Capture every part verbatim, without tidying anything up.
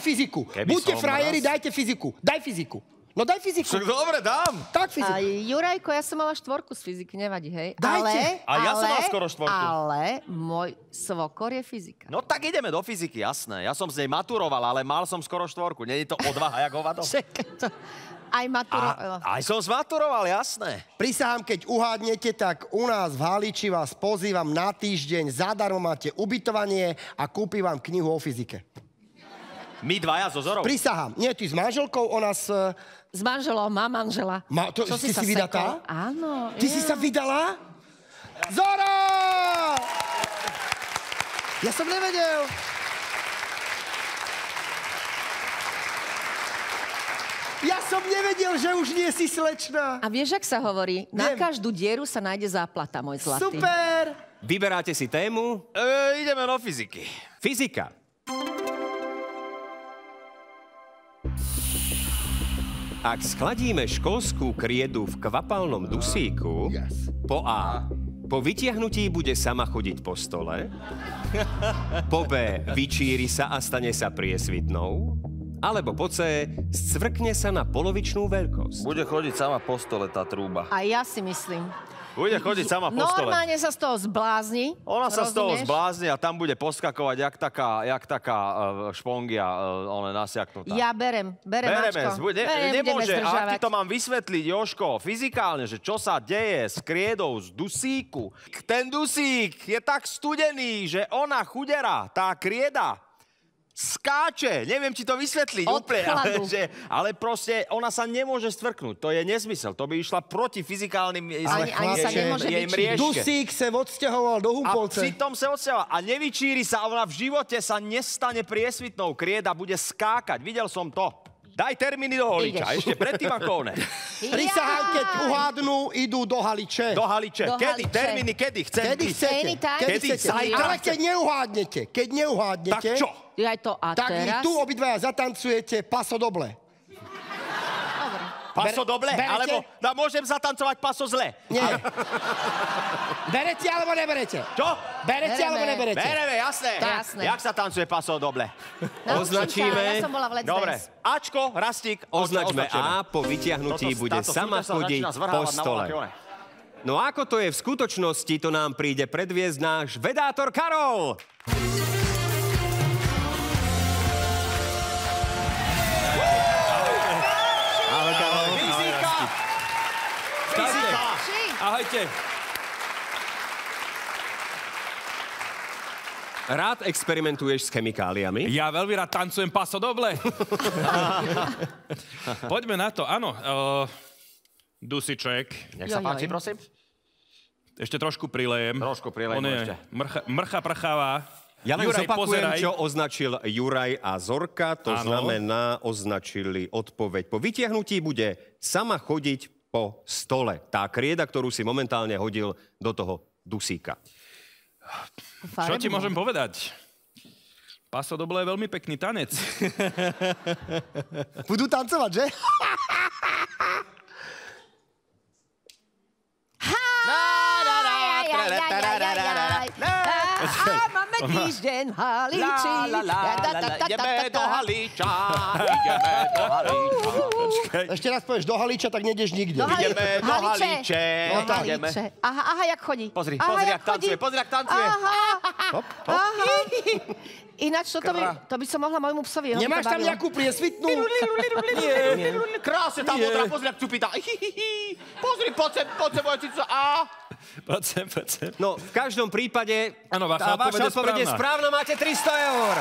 fyziku. Keby Buďte som frajeri, raz- dajte fyziku. Daj fyziku. No daj fyziku. Však dobre, dám. Tak fyziku. A Jurajko, ja som mala štvorku z fyziky, nevadí, hej? Dajte. Ale, A ja som ale, mal skoro štvorku. Ale môj svokor je fyzika. No tak ideme do fyziky, jasné. Ja som z nej maturoval, ale mal som skoro štvorku. Nie je to odvaha, jak hovado? To... Aj maturo... A, aj som zmaturoval, jasné. Prisahám, keď uhádnete, tak u nás v Haliči vás pozývam na týždeň. Zadarmo máte ubytovanie a kúpim vám knihu o fyzike. My dvaja so Zorou? Prisahám. Nie, ty s manželkou, ona s... S manželom, má manžela. Ma, to, Čo ty si, sa si vydatá? sekol? Áno. Ty je. si sa vydala? Zora! Ja som nevedel. Ja som nevedel, že už nie si slečná. A vieš, ak sa hovorí? Na Viem. každú dieru sa nájde záplata, môj zlatý. Super! Vyberáte si tému? E, ideme do fyziky. Fyzika. Ak schladíme školskú kriedu v kvapalnom dusíku, Yes. po A. Po vytiahnutí bude sama chodiť po stole. Po B. Vyčíri sa a stane sa priesvitnou. Alebo po C. Scvrkne sa na polovičnú veľkosť. Bude chodiť sama po stole tá trúba. A ja si myslím. Bude chodiť sama po stole. Normálne sa z toho zblázni. Ona sa z toho rozumieš? zblázni a tam bude poskakovať, jak taká, jak taká uh, špongia, uh, ona nasiaknutá. Ja berem, berem, Bereme, Ačko. bude, Berem, budeme nemôže, a ak ti zdržávať. to mám vysvetliť, Jožko, fyzikálne, že čo sa deje s kriedou z dusíku. Ten dusík je tak studený, že ona chudera, tá krieda, skáče, neviem ti to vysvetliť Od úplne, ale, chladu. že, ale proste ona sa nemôže stvrknúť, to je nezmysel, to by išla proti fyzikálnym Ani- ani sa chlapče, nemôže jej vyčíriť. mriežke. Dusík sa odsťahoval do A Humpolce. pritom sa odsťahovala a nevyčíri sa, ona v živote sa nestane priesvitnou, krieda bude skákať, videl som to. Daj termíny do Holiča, Ideš. ešte predtým ako one. Prisahám, keď uhádnu, idú do Haliče. Do Haliče. Do Kedy? Haliče. Termíny kedy? Chcem Kedy ísť. chcete? Anytime. Kedy Kedy? chcete? Zajtra. Ale keď neuhádnete, keď neuhádnete, Tak čo? Aj to a tak teraz? tu obidvaja zatancujete paso doble. Dobre. Paso doble? berete? Alebo no, môžem zatancovať paso zle? Nie. Berete alebo neberete? Čo? Berete Bereme. alebo neberete? Bereme, jasné. Jasné. Jak sa tancuje paso doble? Naučím Označíme. sa, Ja som bola v Let's Dobre. Dance. Ačko, Rastík. Označme označujeme. A, po vytiahnutí Toto- bude táto sama súťaž sa chodiť začína po zvrhávať na stole. voľaké one. No ako to je v skutočnosti, to nám príde predviesť náš vedátor Karol. Ahoj, Karol. Fyzika! Fyzika! Ahojte. Rád experimentuješ s chemikáliami? Ja veľmi rád tancujem paso doble. Poďme na to, áno. Uh, dusiček. Nech sa Joj, páči, joj. prosím. Ešte trošku prilejem. Trošku prilejem On je ešte. Mrcha, mrcha prcháva. Ja len Juraj, zopakujem, pozeraj. čo označil Juraj a Zorka. To Áno. znamená, označili odpoveď. Po vytiahnutí bude sama chodiť po stole. Tá krieda, ktorú si momentálne hodil do toho dusíka. Čo ti Farebnú. môžem povedať? Paso doble je veľmi pekný tanec. Budú tancovať, že? A máme týždeň v Haliči. La, la, la, la, la, ideme do Haliča, ideme do Haliča. Ešte raz povieš do Haliča, tak nejdeš nikde. Do Hali- Ideme do Haliče. Do No, tak ideme. Haliče. Aha, aha, jak chodí. Pozri, Aha, pozri, jak jak tancuje, chodí. pozri, jak tancuje. Aha, Hop, hop. aha. Ináč, toto by, to by som mohla môjmu psovi. ho by to Nemáš tam bavilo. nejakú priesvitnú? Krásne tá modrá, pozri, jak cupita. Pozri, poď sem, poď sem, moja cica. A... Poď sem, poď sem. No, v každom prípade... Áno, vaša tá odpoveď je odpoveď je správna. správna. Máte tristo eur.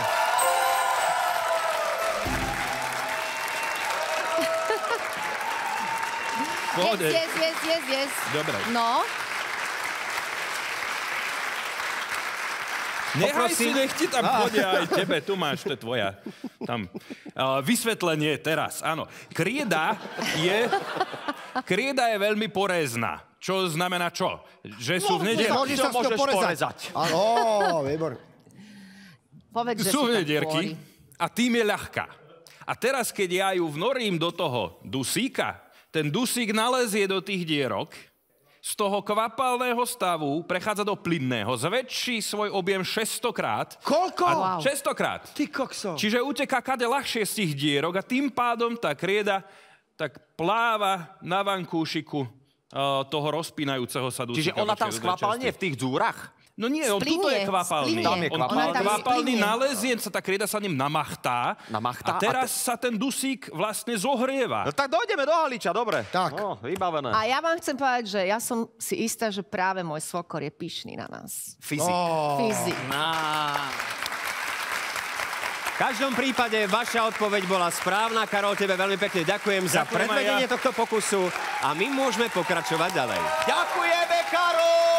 Pohode. Yes, yes, yes, yes. Dobre. No, Nehaj si, nech ti tam chodia aj tebe. Tu máš, to je tvoja. Tam. Uh, vysvetlenie teraz, áno. Krieda je... Krieda je veľmi porézna. Čo znamená čo? Že sú v nedierky. Môžeš sa s ňou môžeš porezať. porezať. Áno, výborné. povedz, že Sú si to nedierky tvorí. a tým je ľahká. A teraz, keď ja ju vnorím do toho dusíka, ten dusík nalezie do tých dierok, z toho kvapalného stavu prechádza do plynného, zväčší svoj objem šesťstokrát. Koľko? A šesťstokrát. Ty kokso. Čiže uteká kade ľahšie z tých dierok a tým pádom tá krieda tak pláva na vankúšiku uh, toho rozpínajúceho sa dusíka. Čiže ona tam skvapalne v tých dzúrach? No nie, on tuto je kvapalný. Tam je On kvapalný. tu je kvapalný, nalezien sa, tá krieda sa ním namachtá. Namachtá? A teraz sa ten dusík vlastne zohrieva. No tak dojdeme do Haliča, dobre. Tak. No, vybavené. A ja vám chcem povedať, že ja som si istá, že práve môj svokor je pyšný na nás. Fyzik. Fyzik. V každom prípade vaša odpoveď bola správna. Karol, tebe veľmi pekne ďakujem, za Ďakujem aj predvedenie ja. tohto pokusu a my môžeme pokračovať ďalej. Ďakujeme, Karol!